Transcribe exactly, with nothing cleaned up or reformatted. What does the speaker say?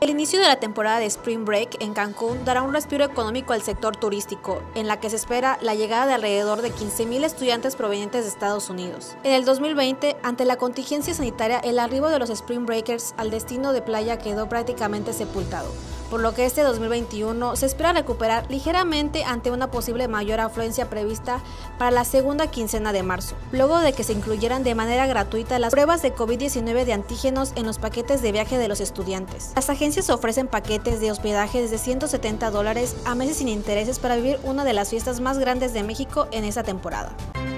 El inicio de la temporada de Spring Break en Cancún dará un respiro económico al sector turístico, en la que se espera la llegada de alrededor de quince mil estudiantes provenientes de Estados Unidos. En el dos mil veinte, ante la contingencia sanitaria, el arribo de los Spring Breakers al destino de playa quedó prácticamente sepultado, por lo que este dos mil veintiuno se espera recuperar ligeramente ante una posible mayor afluencia prevista para la segunda quincena de marzo, luego de que se incluyeran de manera gratuita las pruebas de COVID diecinueve de antígenos en los paquetes de viaje de los estudiantes. Las agencias ofrecen paquetes de hospedaje desde ciento setenta dólares a meses sin intereses para vivir una de las fiestas más grandes de México en esta temporada.